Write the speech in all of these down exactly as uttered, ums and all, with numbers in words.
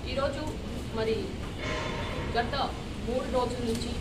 ఈరోజు మరి గత మూడు రోజుల నుంచి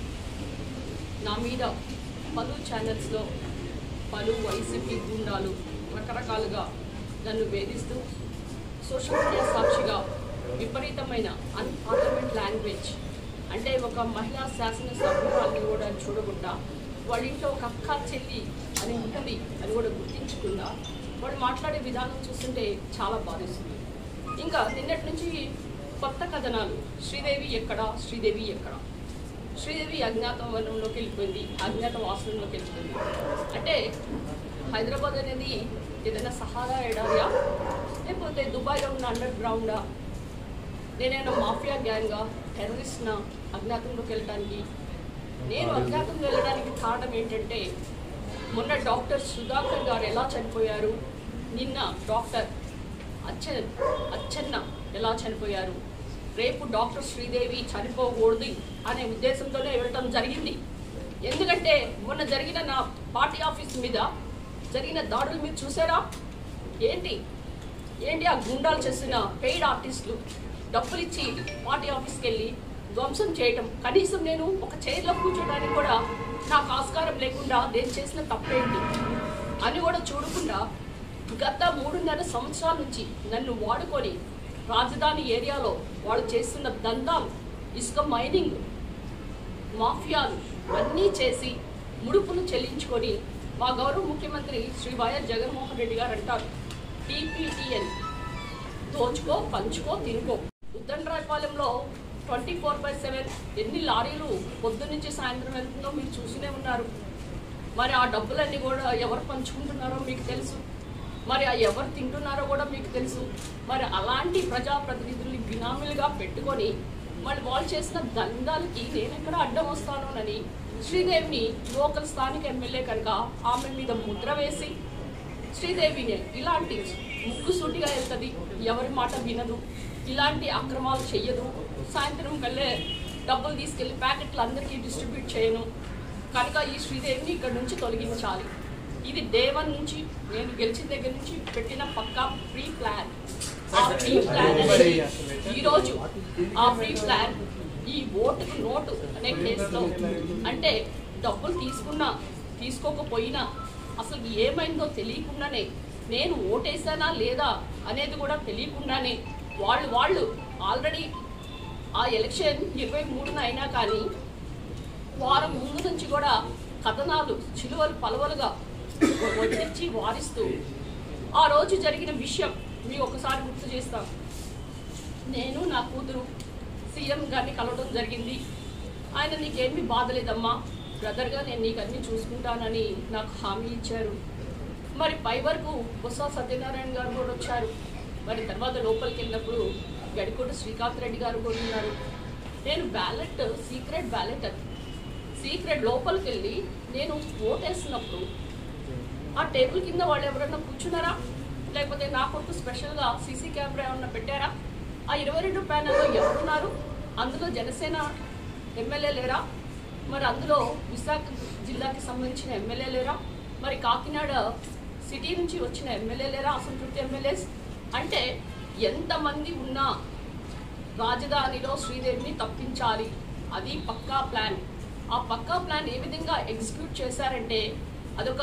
నా మీద పలు ఛానల్స్లో పలు వైసీపీ గుండాలు రకరకాలుగా నన్ను వేధిస్తూ సోషల్ మీడియా సాక్షిగా విపరీతమైన అన్పార్లమెంట్ లాంగ్వేజ్ అంటే ఒక మహిళా శాసనసభ్యురాలని కూడా చూడకుండా వాళ్ళ ఇంట్లో ఒక అక్క చెల్లి అని ఉంటుంది అని కూడా గుర్తించకుండా వాళ్ళు మాట్లాడే విధానం చూస్తుంటే చాలా బాధిస్తుంది. ఇంకా నిన్నటి నుంచి కొత్త కథనాలు శ్రీదేవి ఎక్కడ శ్రీదేవి ఎక్కడ శ్రీదేవి అజ్ఞాతవనంలోకి వెళ్ళిపోయింది, అజ్ఞాత వాసనంలోకి వెళ్ళిపోయింది. అంటే హైదరాబాద్ అనేది ఏదైనా సహారా ఎడారియా లేకపోతే దుబాయ్లో ఉన్న అండర్ గ్రౌండా, నేనైనా మాఫియా గ్యాంగ్గా టెర్రరిస్ట్నా అజ్ఞాతంలోకి వెళ్ళడానికి? నేను అజ్ఞాతంలో వెళ్ళడానికి కారణం ఏంటంటే మొన్న డాక్టర్ సుధాకర్ గారు ఎలా చనిపోయారు, నిన్న డాక్టర్ అచ్చ అచ్చన్న ఎలా చనిపోయారు, రేపు డాక్టర్ శ్రీదేవి చనిపోకూడదు అనే ఉద్దేశంతోనే వెళ్ళటం జరిగింది. ఎందుకంటే మొన్న జరిగిన నా పార్టీ ఆఫీస్ మీద జరిగిన దాడులు మీరు చూసారా? ఏంటి ఏంటి ఆ గుండాలు చేసిన పెయిడ్ ఆర్టిస్టులు డబ్బులు ఇచ్చి పార్టీ ఆఫీస్కి వెళ్ళి ధ్వంసం చేయటం. కనీసం నేను ఒక చైర్లో కూర్చోడానికి కూడా నాకు ఆస్కారం లేకుండా నేను చేసిన తప్పేంటి అని కూడా చూడకుండా గత మూడున్నర సంవత్సరాల నుంచి నన్ను వాడుకొని రాజధాని ఏరియాలో వాళ్ళు చేస్తున్న దందాలు, ఇసుక మైనింగ్, మాఫియాలు అన్నీ చేసి ముడుపులు చెల్లించుకొని మా గౌరవ ముఖ్యమంత్రి శ్రీ వైఎస్ జగన్మోహన్ రెడ్డి గారు అంటారు, టీపీటీఎన్ దోచుకో పంచుకో తినుకో. ఉద్దండరాయపాలెంలో ట్వంటీ ఫోర్ బై సెవెన్ ఎన్ని లారీలు పొద్దు నుంచి సాయంత్రం వెళ్తుందో మీరు చూస్తూనే ఉన్నారు. మరి ఆ డబ్బులన్నీ కూడా ఎవరు పంచుకుంటున్నారో మీకు తెలుసు, మరి ఆ ఎవరు తింటున్నారో కూడా మీకు తెలుసు. మరి అలాంటి ప్రజాప్రతినిధుల్ని బినామీలుగా పెట్టుకొని మళ్ళీ వాళ్ళు చేసిన దందాలకి నేను ఎక్కడ అడ్డం వస్తానోనని శ్రీదేవిని లోకల్ స్థానిక ఎమ్మెల్యే కనుక ఆమె మీద ముద్ర వేసి శ్రీదేవిని ఇలాంటి ముక్కుసూటిగా వెళ్తుంది, ఎవరి మాట వినదు, ఇలాంటి అక్రమాలు చెయ్యదు, సాయంత్రం కల్లే డబ్బులు తీసుకెళ్ళి ప్యాకెట్లు అందరికీ డిస్ట్రిబ్యూట్ చేయను కనుక ఈ శ్రీదేవిని ఇక్కడ నుంచి తొలగించాలి. ఇది డే వన్ నుంచి నేను గెలిచిన దగ్గర నుంచి పెట్టిన పక్కా ప్రీ ప్లాన్. ఆ ప్రీ ప్లాన్ అనేది ఈరోజు ఆ ప్రీ ప్లాన్ ఈ ఓటుకు నోటు అనే కేసులో అంటే డబ్బులు తీసుకున్నా తీసుకోకపోయినా అసలు ఏమైందో తెలియకుండానే, నేను ఓటేసానా లేదా అనేది కూడా తెలియకుండానే వాళ్ళు వాళ్ళు ఆల్రెడీ ఆ ఎలక్షన్ ఇరవై మూడున అయినా కానీ వారం ముందు నుంచి కూడా కథనాలు చిలువలు పలవలుగా వడ్డించి వారిస్తూ ఆ రోజు జరిగిన విషయం మీ ఒకసారి గుర్తు చేస్తాం. నేను నా కూతురు సీఎం గారిని కలవడం జరిగింది. ఆయన నీకేమీ బాధ లేదమ్మా, బ్రదర్గా నేను నీకు అన్నీ చూసుకుంటానని నాకు హామీ ఇచ్చారు. మరి పై వరకు బొత్స సత్యనారాయణ గారు కూడా వచ్చారు. మరి తర్వాత లోపలికి వెళ్ళినప్పుడు గడికోట శ్రీకాంత్ రెడ్డి గారు కూడా ఉన్నారు. నేను బ్యాలెట్ సీక్రెట్ బ్యాలెట్ అది సీక్రెట్ లోపలికి వెళ్ళి నేను ఓటేస్తున్నప్పుడు ఆ టేబుల్ కింద వాళ్ళు ఎవరన్నా కూర్చున్నారా, లేకపోతే నా కొరకు స్పెషల్గా సీసీ కెమెరా ఏమన్నా పెట్టారా? ఆ ఇరవై రెండు ప్యానెల్లో ఎవరున్నారు? అందులో జనసేన ఎమ్మెల్యే లేరా? మరి అందులో విశాఖ జిల్లాకి సంబంధించిన ఎమ్మెల్యే లేరా? మరి కాకినాడ సిటీ నుంచి వచ్చిన ఎమ్మెల్యే లేరా? అసంతృప్తి ఎమ్మెల్యేస్ అంటే ఎంతమంది ఉన్నా రాజధానిలో శ్రీదేవిని తప్పించాలి, అది పక్కా ప్లాన్. ఆ పక్కా ప్లాన్ ఏ విధంగా ఎగ్జిక్యూట్ చేశారంటే అదొక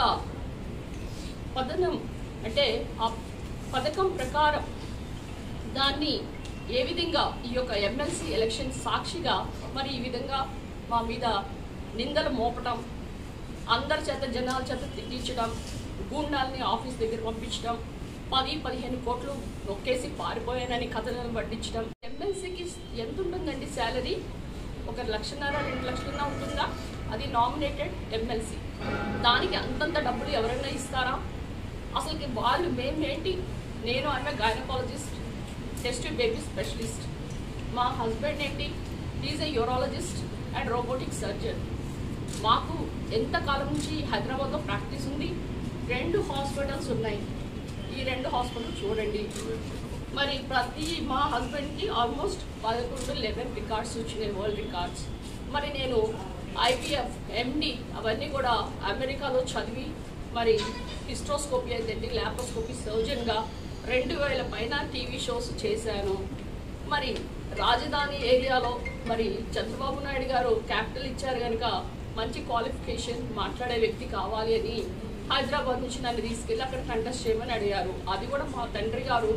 పథనం, అంటే ఆ పథకం ప్రకారం దాన్ని ఏ విధంగా ఈ యొక్క ఎమ్మెల్సీ ఎలక్షన్ సాక్షిగా మరి ఈ విధంగా మా మీద నిందలు మోపటం, అందరి చేత జనాల చేత తిట్టించడం, గూండాల్ని ఆఫీస్ దగ్గర పంపించడం, పది పదిహేను కోట్లు నొక్కేసి పారిపోయానని కథలను పట్టించడం. ఎమ్మెల్సీకి ఎంత ఉంటుందండి శాలరీ? ఒక లక్షన్నర రెండు లక్షలన్నా ఉంటుందా? అది నామినేటెడ్ ఎమ్మెల్సీ. దానికి అంతంత డబ్బులు ఎవరైనా ఇస్తారా? అసలుకి వాళ్ళు మేమేంటి? నేను ఆమె గైనకాలజిస్ట్, టెస్ట్ బేబీ స్పెషలిస్ట్. మా హస్బెండ్ ఏంటి? Is a urologist and robotic surgeon. మాకు ఎంతకాలం నుంచి హైదరాబాద్లో ప్రాక్టీస్ ఉంది. రెండు హాస్పిటల్స్ ఉన్నాయి. ఈ రెండు హాస్పిటల్ చూడండి. మరి ప్రతి మా హస్బెండ్కి ఆల్మోస్ట్ పదకొండు లెవెన్ రికార్డ్స్ వచ్చినాయి, వరల్డ్ రికార్డ్స్. మరి నేను ఐవీఎఫ్, ఎండి అవన్నీ కూడా అమెరికాలో చదివి మరి హిస్ట్రోస్కోపీ అయితే ల్యాప్రోస్కోపీ సర్జన్గా రెండు వేల పైన టీవీ షోస్ చేశాను. మరి రాజధాని ఏరియాలో మరి చంద్రబాబు నాయుడు గారు క్యాపిటల్ ఇచ్చారు కనుక మంచి క్వాలిఫికేషన్ మాట్లాడే వ్యక్తి కావాలి అని హైదరాబాద్ నుంచి నన్ను తీసుకెళ్ళి అక్కడ కంటెస్ట్ చేయమని అడిగారు. అది కూడా మా తండ్రి గారు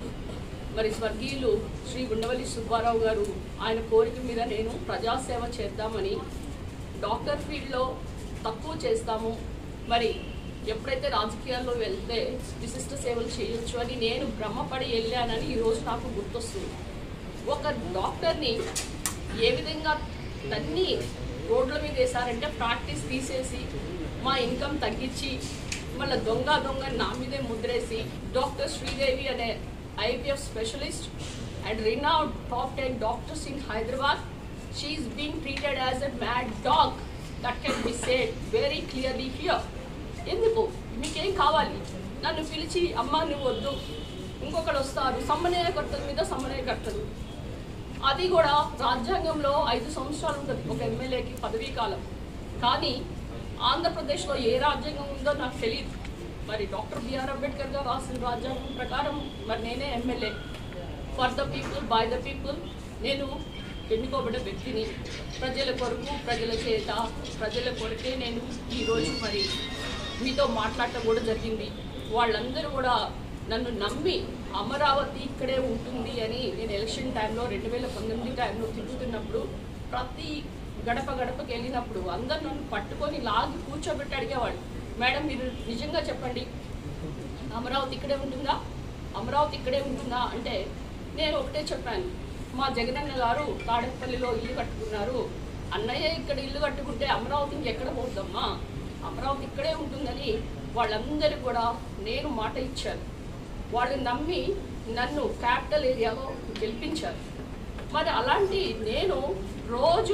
మరి స్వర్గీయులు శ్రీ ఉండవల్లి సుబ్బారావు గారు ఆయన కోరిక మీద నేను ప్రజాసేవ చేద్దామని, డాక్టర్ ఫీల్డ్లో తక్కువ చేస్తాము, మరి ఎప్పుడైతే రాజకీయాల్లో వెళ్తే విశిష్ట సేవలు చేయొచ్చు అని నేను భ్రమపడి వెళ్ళానని ఈరోజు నాకు గుర్తొస్తుంది. ఒక డాక్టర్ని ఏ విధంగా తన్ని రోడ్ల మీద వేశారంటే ప్రాక్టీస్ తీసేసి మా ఇన్కమ్ తగ్గించి మళ్ళీ దొంగ దొంగ నా మీదే ముద్రేసి డాక్టర్ శ్రీదేవి అనే IVF specialist and renowned top ten doctors in Hyderabad, she is being treated as a mad dog. That can be said very clearly here. ఎందుకు మీకేం కావాలి? నన్ను పిలిచి అమ్మ నువ్వు వద్దు, ఇంకొకరు వస్తారు సమన్వయకర్తల మీద సమన్వయకర్తలు. అది కూడా రాజ్యాంగంలో ఐదు సంవత్సరాలు ఉంటుంది ఒక ఎమ్మెల్యేకి పదవీ కాలం. కానీ ఆంధ్రప్రదేశ్లో ఏ రాజ్యాంగం ఉందో నాకు తెలియదు. మరి డాక్టర్ బిఆర్ అంబేద్కర్ గారు రాసిన రాజ్యాంగం ప్రకారం మరి నేనే MLA, for the people by the people. నేను ఎన్నుకోబడ్డ వ్యక్తిని, ప్రజల కొరకు ప్రజల చేత ప్రజల కొరకే నేను ఈరోజు మరి మీతో మాట్లాడటం కూడా జరిగింది. వాళ్ళందరూ కూడా నన్ను నమ్మి అమరావతి ఇక్కడే ఉంటుంది అని నేను ఎలక్షన్ టైంలో రెండు వేల పంతొమ్మిది టైంలో తిరుగుతున్నప్పుడు ప్రతి గడప గడపకి వెళ్ళినప్పుడు అందరు నన్ను పట్టుకొని లాగి కూర్చోబెట్టి అడిగేవాళ్ళు, మేడం మీరు నిజంగా చెప్పండి అమరావతి ఇక్కడే ఉంటుందా, అమరావతి ఇక్కడే ఉంటుందా అంటే నేను ఒకటే చెప్పాను, మా జగనన్న గారు తాడేపల్లిలో ఇల్లు కట్టుకున్నారు, అన్నయ్య ఇక్కడ ఇల్లు కట్టుకుంటే అమరావతి ఇంకెక్కడ పోతుందమ్మా, అమరావతి ఇక్కడే ఉంటుందని వాళ్ళందరూ కూడా నేను మాట ఇచ్చాను. వాళ్ళు నమ్మి నన్ను క్యాపిటల్ ఏరియాలో గెలిపించారు. మరి అలాంటి నేను రోజు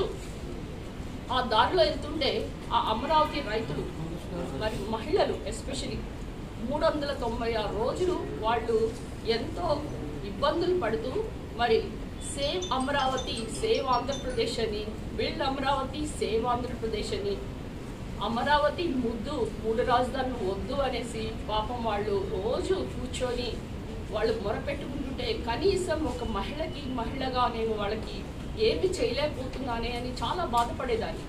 ఆ దారిలో వెళ్తుంటే ఆ అమరావతి రైతులు మరి మహిళలు ఎస్పెషలీ మూడు వందల తొంభై ఆరు రోజులు వాళ్ళు ఎంతో ఇబ్బందులు పడుతూ మరి సేవ్ అమరావతి సేవ్ ఆంధ్రప్రదేశ్ అని, బిల్డ్ అమరావతి సేవ్ ఆంధ్రప్రదేశ్ అని, అమరావతి ముద్దు మూడు రాజధానులు వద్దు అనేసి పాపం వాళ్ళు రోజు కూర్చొని వాళ్ళు మొరపెట్టుకుంటుంటే కనీసం ఒక మహిళకి మహిళగా నేను వాళ్ళకి ఏమి చేయలేకపోతున్నానే అని చాలా బాధపడేదాన్ని.